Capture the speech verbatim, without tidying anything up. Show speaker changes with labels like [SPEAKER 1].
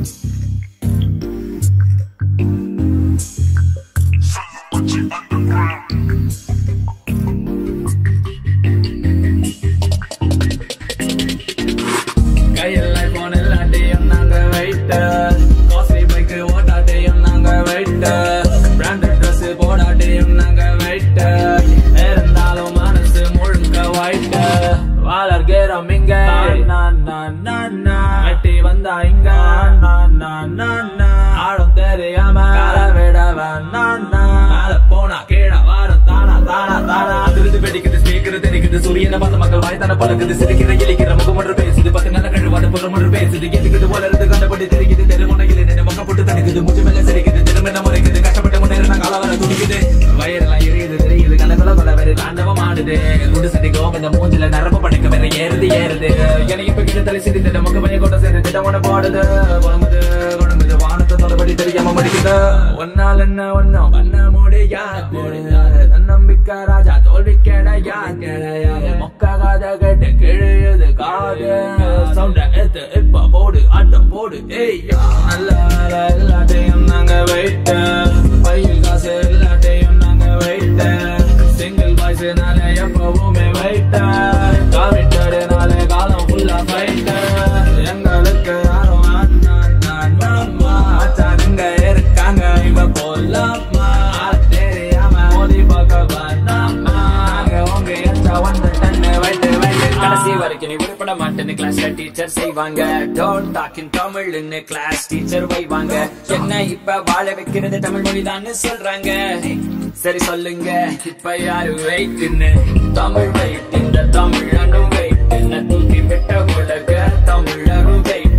[SPEAKER 1] கையில் போன் எல்லாத்தையும் நாங்க வெயிட்டு காஸ்ட்லி பைக் ஓட்டாட்டையும் நாங்க வெயிட்டு பிராண்டட் ட்ரெஸ் போடாட்டையும் நாங்க வெயிட்டு இருந்தாலும் மனசு முழுக்க ஒயிட்டு வளர்கிறோம் இங்க வெட்டி வந்தா இங்க ஆடும் தெரியாம விடவன் மேல போனா கீழே வாரம் தானா தானா தானா அதிர்ந்து வெடிக்குது ஸ்பீக்கர் தெரிக்குது சூரியனை பார்த்த மக்கள் வாய்த்தான பழகுது சிரிக்கிற இழிக்கிற முகம் ஒன்று பேசுது பத்து நல்ல கழுவாடு புறம் ஒன்று பேசுது எதுக்குது வளருது கண்டபடி தெரிக்குது தெருமுனையில் நின்று மொக்க போட்டு தடுக்குது முச்சு மேல சிரிக்குது திரும்ப முறைக்குது கஷ்டப்பட்டு முன்னேற நான் கால வர துடிக்குது வயிறெல்லாம் எரியுது தெரியுது கணக்குல கொலை வேறு தாண்டவம் ஆடுது குண்டு சட்டி கோவிந்த மூஞ்சில நரம்பு படைக்க வேற ஏறுது ஏறுது எனக்கு இப்ப கிட்ட தலை சிரித்து முக பைய கொண்ட சேர்ந்து திட்டவன போடுது குழம்புது குழம்புது வானத்தை தொலைபடி தெரியாம மடிக்குது ஒன்னால் என்ன ஒன்னும் பண்ண முடியாது தன்னம்பிக்கை ராஜா தோல்வி கிடையாது மொக்காத கேட்டு கிழியுது காது சவுண்ட எடுத்து இப்ப போடு ஆட்டம் போடு ஏய் நல்ல வேலை எல்லாத்தையும் நாங்க வெயிட்டு பையில் காசு எல்லாத்தையும் நாங்க வெயிட்டு சிங்கிள் பாய்ஸ்னால எப்பவுமே வெயிட்டு காமிட்டடுனால காலம் ஃபுல்லா ஃபைட்டு எங்களுக்கு யாரும் மச்சானுங்க இருக்காங்க இவ போலாமா தெரியாம மோதி பார்க்க வேண்டாமா உங்க எச்சா வந்து தண்ணு வைட்டு வைட்டு கடைசி வரைக்கும் நீ உருப்பட மாட்டேன்னு கிளாஸ்ல டீச்சர் செய்வாங்க டோன்ட் டாக் இன் தமிழ்னு கிளாஸ் டீச்சர் வைவாங்க என்ன இப்ப வாழ வைக்கிறது தமிழ் மொழிதான்னு சொல்றாங்க சரி சொல்லுங்க இப்ப யாரு வெயிட்னு தமிழ் வெயிட் இந்த தமிழனும் வெயிட் தூக்கி விட்ட உலக தமிழரும் வெயிட்